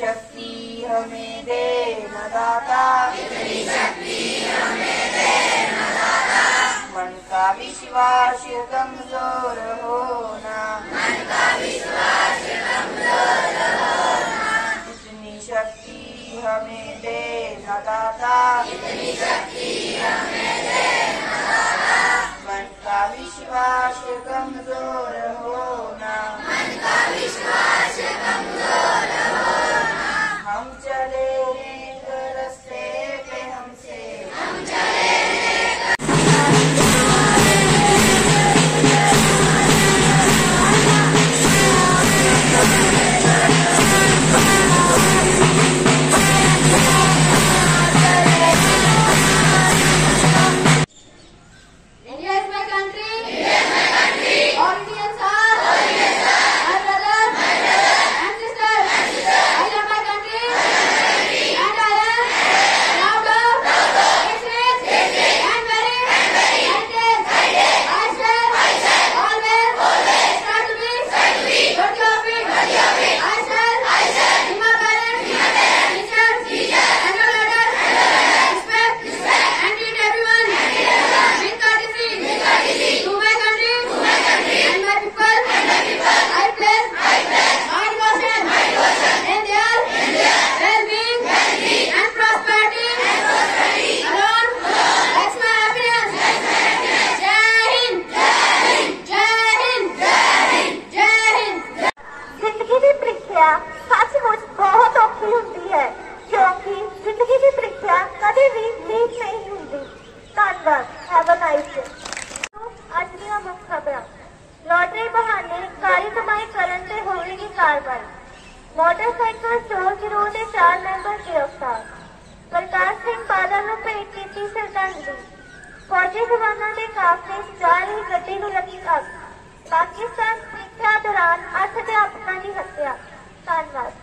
शक्ति हमें दे न दाता, इतनी शक्ति हमें दे न दाता। मन का विश्वास कमजोर होना, मन का विश्वास कमजोर होना। इतनी शक्ति हमें दे न दाता, इतनी शक्ति हमें दे न दाता। मन का विश्वास कमजोर होना, मन का विश्वास कमजोर होना। हम चले एक रास्ते पे हमसे, हम चले सचमुच बहुत औखी होंगी है, क्योंकि जिंदगी की प्रीक्षा कभी भी ठीक नहीं होंगी। धन्यवाद। Have a nice day. अज दी मुख्य खबरां। लॉटरी बहाने कारी कमाई करन ते होवेगी कार्रवाई। मोटरसाइकिल चोर गिरोह के 4 मैंबर गिरफ्तार। प्रकाश सिंह बादल नूं भेंट कीती श्रद्धांजलि। फौजी जवानों के काफले जा रही गड्डी नूं लगी अग। पाकिस्तान प्रीक्षा दौरान 8 अध्यापकों की हत्या। धन्यवाद।